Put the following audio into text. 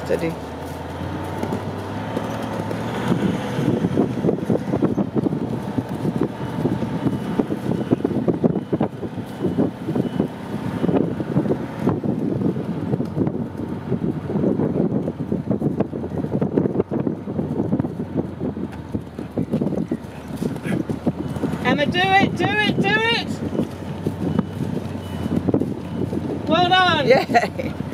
Steady. Emma, do it, do it, do it! Well done! Yeah.